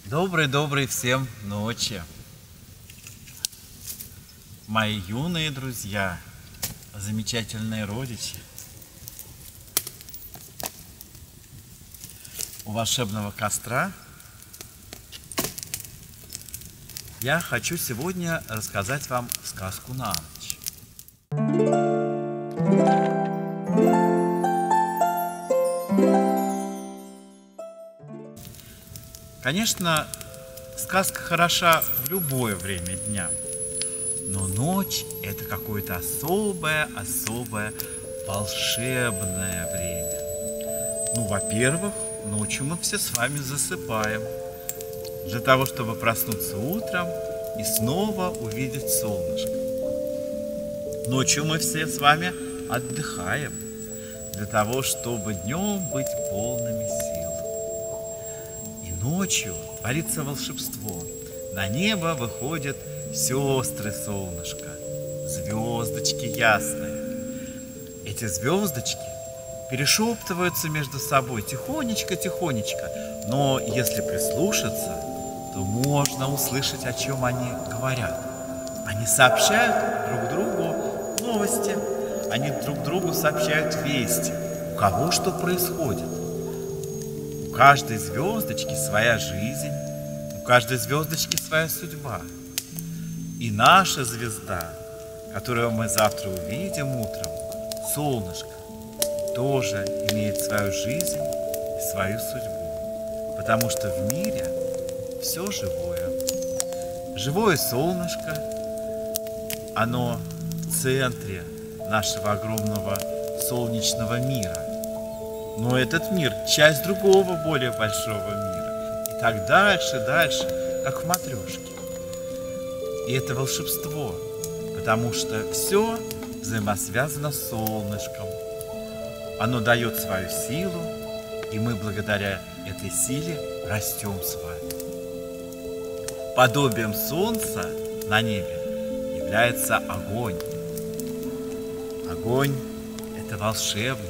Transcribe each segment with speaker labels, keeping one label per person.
Speaker 1: Доброй всем ночи, мои юные друзья, замечательные родичи. У волшебного костра я хочу сегодня рассказать вам сказку на ночь. Конечно, сказка хороша в любое время дня, но ночь – это какое-то особое волшебное время. Ну, во-первых, ночью мы все с вами засыпаем, для того, чтобы проснуться утром и снова увидеть солнышко. Ночью мы все с вами отдыхаем, для того, чтобы днем быть полными сил. Ночью творится волшебство. На небо выходят сестры солнышка, звездочки ясные. Эти звездочки перешептываются между собой тихонечко, но если прислушаться, то можно услышать, о чем они говорят. Они сообщают друг другу новости, они друг другу сообщают вести, у кого что происходит. У каждой звездочки своя жизнь, у каждой звездочки своя судьба. И наша звезда, которую мы завтра увидим утром, солнышко, тоже имеет свою жизнь и свою судьбу. Потому что в мире все живое. Живое солнышко, оно в центре нашего огромного солнечного мира. Но этот мир – часть другого, более большого мира. И так дальше, как в матрешке. И это волшебство, потому что все взаимосвязано с солнышком. Оно дает свою силу, и мы благодаря этой силе растем с вами. Подобием солнца на небе является огонь. Огонь – это волшебный.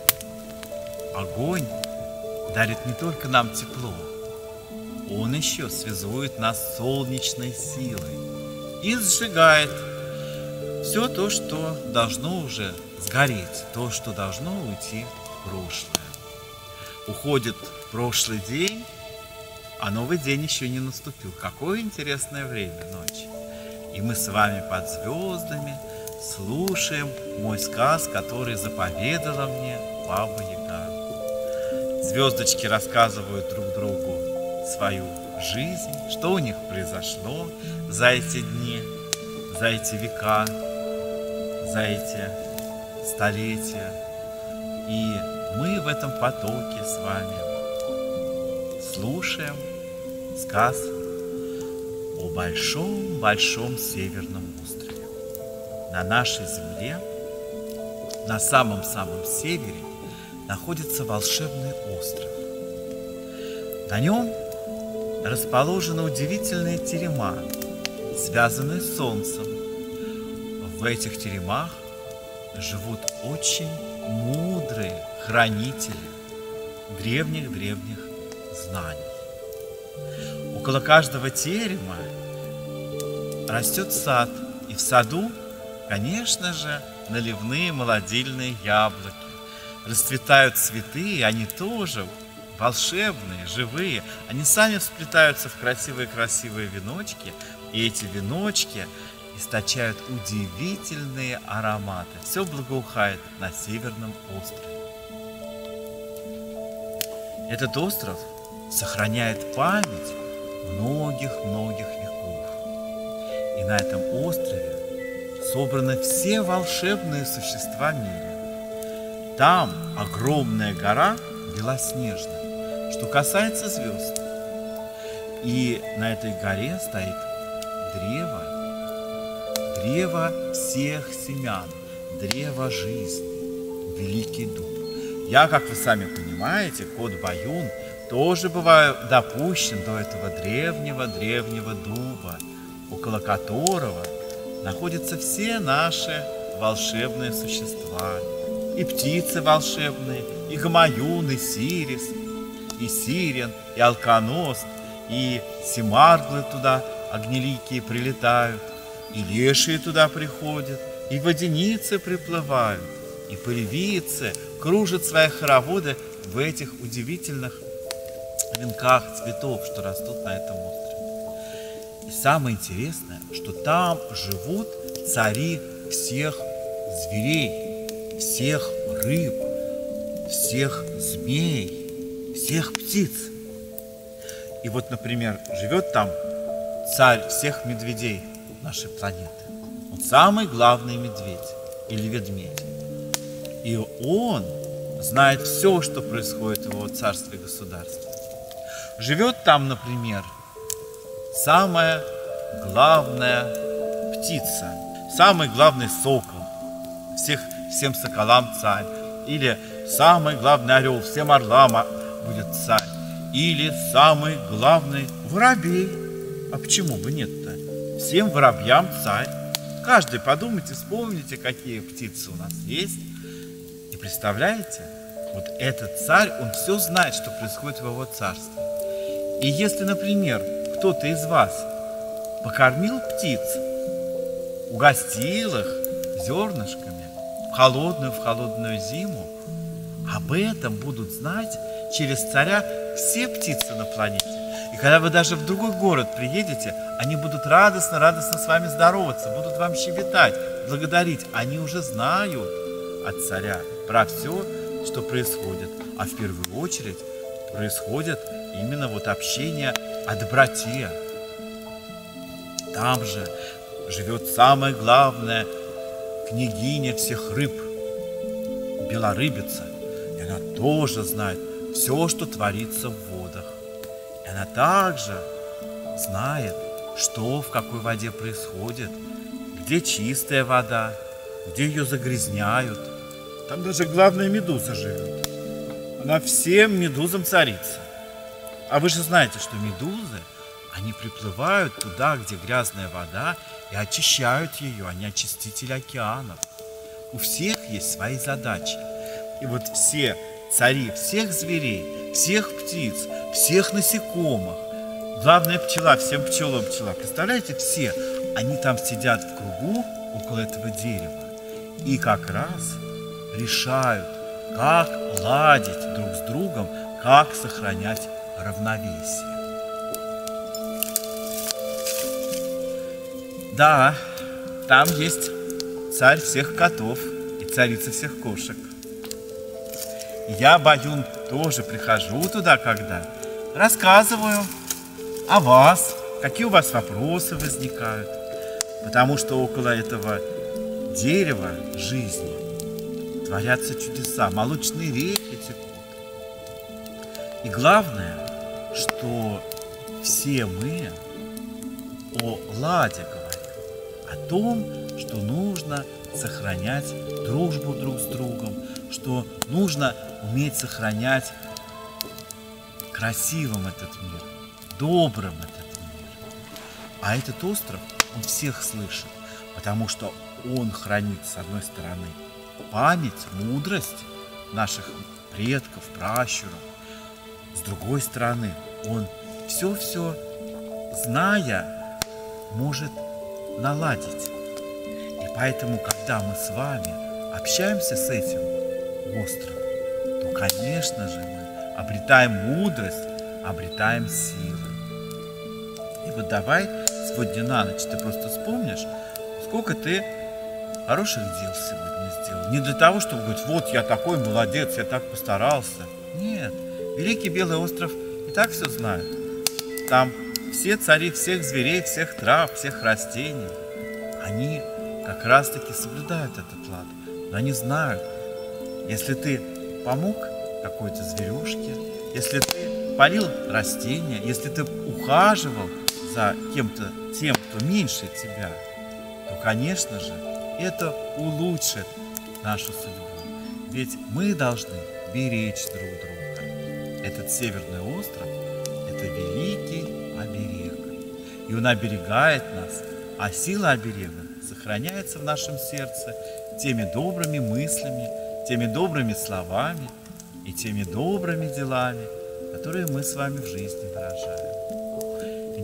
Speaker 1: Огонь дарит не только нам тепло, он еще связует нас с солнечной силой и сжигает все то, что должно уже сгореть, то, что должно уйти в прошлое. Уходит прошлый день, а новый день еще не наступил. Какое интересное время ночи. И мы с вами под звездами слушаем мой сказ, который заповедала мне Баба Яга. Звездочки рассказывают друг другу свою жизнь, что у них произошло за эти дни, за эти века, за эти столетия. И мы в этом потоке с вами слушаем сказ о большом северном острове. На нашей земле, на самом севере, находится волшебный остров. На нем расположены удивительные терема, связанные с солнцем. В этих теремах живут очень мудрые хранители древних знаний. Около каждого терема растет сад, и в саду, конечно же, наливные молодильные яблоки. Расцветают цветы, и они тоже волшебные, живые. Они сами всплетаются в красивые веночки, и эти веночки источают удивительные ароматы. Все благоухает на северном острове. Этот остров сохраняет память многих веков. И на этом острове собраны все волшебные существа мира. Там огромная гора белоснежная, что касается звезд. И на этой горе стоит древо всех семян, древо жизни, великий дуб. Я, как вы сами понимаете, кот Баюн, тоже бываю допущен до этого древнего дуба, около которого находятся все наши волшебные существа. И птицы волшебные, и Гамаюн, и Сирис, и Сирен, и Алконост, и семарглы туда огнеликие прилетают, и лешие туда приходят, и водяницы приплывают, и пыльвицы кружат свои хороводы в этих удивительных венках цветов, что растут на этом острове. И самое интересное, что там живут цари всех зверей, всех рыб, всех змей, всех птиц. И вот, например, живет там царь всех медведей нашей планеты. Он самый главный медведь или ведмедь. И он знает все, что происходит в его царстве и государстве. Живет там, например, самая главная птица, самый главный сокол, всем соколам царь, или самый главный орел, всем орлам будет царь, или самый главный воробей. А почему бы нет-то? Всем воробьям царь. Каждый подумайте, вспомните, какие птицы у нас есть. И представляете, вот этот царь, он все знает, что происходит в его царстве. И если, например, кто-то из вас покормил птиц, угостил их зернышками в холодную зиму, об этом будут знать через царя все птицы на планете. И когда вы даже в другой город приедете, они будут радостно с вами здороваться, будут вам щебетать, благодарить. Они уже знают от царя про все, что происходит. А в первую очередь происходит именно вот общение о доброте. Там же живет самая главная княгиня всех рыб, белорыбица. И она тоже знает все, что творится в водах. И она также знает, что в какой воде происходит, где чистая вода, где ее загрязняют. Там даже главная медуза живет. Она всем медузам царица. А вы же знаете, что медузы, они приплывают туда, где грязная вода, и очищают ее. Они очистители океанов. У всех есть свои задачи. И вот все цари всех зверей, всех птиц, всех насекомых, главная пчела, всем пчелам пчела. Представляете, все, они там сидят в кругу около этого дерева и как раз решают, как ладить друг с другом, как сохранять равновесие. Да, там есть царь всех котов и царица всех кошек. Я, Баюн, тоже прихожу туда, когда рассказываю о вас, какие у вас вопросы возникают, потому что около этого дерева жизни творятся чудеса, молочные реки текут. И главное, что все мы о ладе говорим, о том, что нужно сохранять дружбу друг с другом, что нужно уметь сохранять красивым этот мир, добрым этот мир. А этот остров, он всех слышит, потому что он хранит, с одной стороны, память, мудрость наших предков, пращуров. С другой стороны, он все, зная, может наладить. И поэтому, когда мы с вами общаемся с этим островом, то, конечно же, мы обретаем мудрость, обретаем силы. И вот давай сегодня на ночь ты просто вспомнишь, сколько ты хороших дел сегодня сделал. Не для того, чтобы говорить, вот я такой молодец, я так постарался. Нет, Великий Белый остров и так все знает. Там все цари всех зверей, всех трав, всех растений, они как раз-таки соблюдают этот лад. Но они знают, если ты помог какой-то зверюшке, если ты полил растения, если ты ухаживал за кем-то, тем, кто меньше тебя, то, конечно же, это улучшит нашу судьбу. Ведь мы должны беречь друг друга. Этот северный остров – это великий оберег. И он оберегает нас, а сила оберега сохраняется в нашем сердце теми добрыми мыслями, теми добрыми словами и теми добрыми делами, которые мы с вами в жизни выражаем.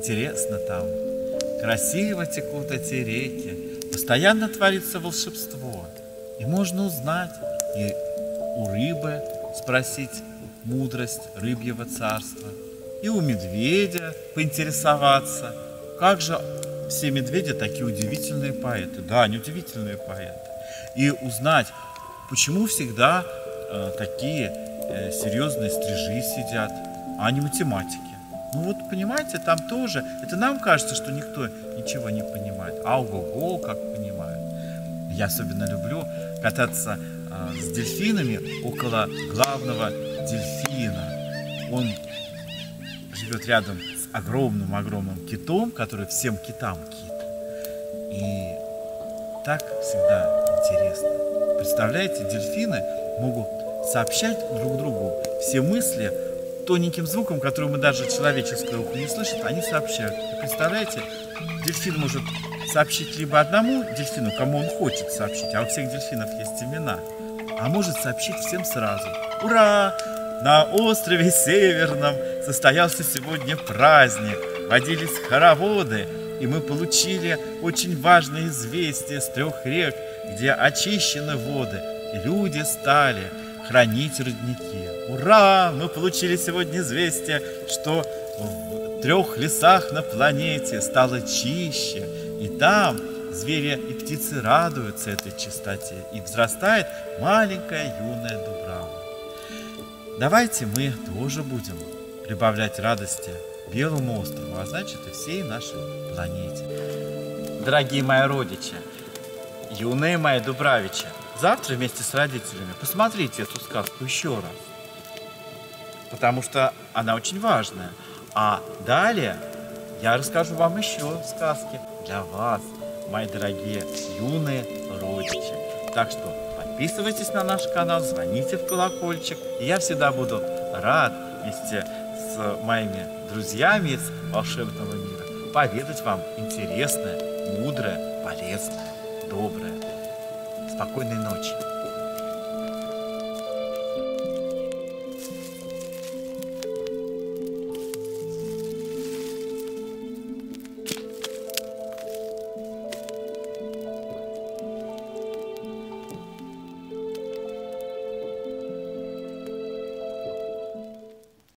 Speaker 1: интересно там. Красиво текут эти реки, постоянно творится волшебство. И можно узнать, и у рыбы спросить мудрость рыбьего царства, и у медведя поинтересоваться, как же все медведи такие удивительные поэты. Да, они удивительные поэты. И узнать, почему всегда такие серьезные стрижи сидят, а не математики. Ну вот, понимаете, там тоже, это нам кажется, что никто ничего не понимает, а ого-го, как понимают. Я особенно люблю кататься с дельфинами около главного дельфина. Он живет рядом с огромным-огромным китом, который всем китам кит. И так всегда интересно. Представляете, дельфины могут сообщать друг другу все мысли тоненьким звуком, который мы даже человеческое ухо не слышит, они сообщают. И представляете, дельфин может сообщить либо одному дельфину, кому он хочет сообщить, а у всех дельфинов есть имена, а может сообщить всем сразу. Ура! На острове Северном состоялся сегодня праздник, водились хороводы, и мы получили очень важное известие с 3 рек, где очищены воды, и люди стали хранить родники. Ура! Мы получили сегодня известие, что в 3 лесах на планете стало чище, и там звери и птицы радуются этой чистоте, и взрастает маленькая юная дубрава. Давайте мы тоже будем прибавлять радости Белому острову, а значит и всей нашей планете. Дорогие мои родичи, юные мои дубравичи, завтра вместе с родителями посмотрите эту сказку еще раз, потому что она очень важная. А далее я расскажу вам еще сказки для вас, мои дорогие юные родичи. Так что подписывайтесь на наш канал, звоните в колокольчик, и я всегда буду рад вместе с моими друзьями из волшебного мира поведать вам интересное, мудрое, полезное, доброе. Спокойной ночи!